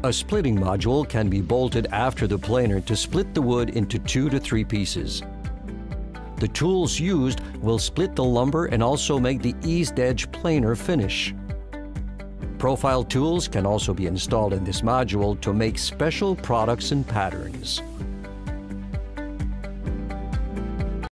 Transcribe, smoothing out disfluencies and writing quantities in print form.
A splitting module can be bolted after the planer to split the wood into 2 to 3 pieces. The tools used will split the lumber and also make the eased edge planer finish. Profile tools can also be installed in this module to make special products and patterns.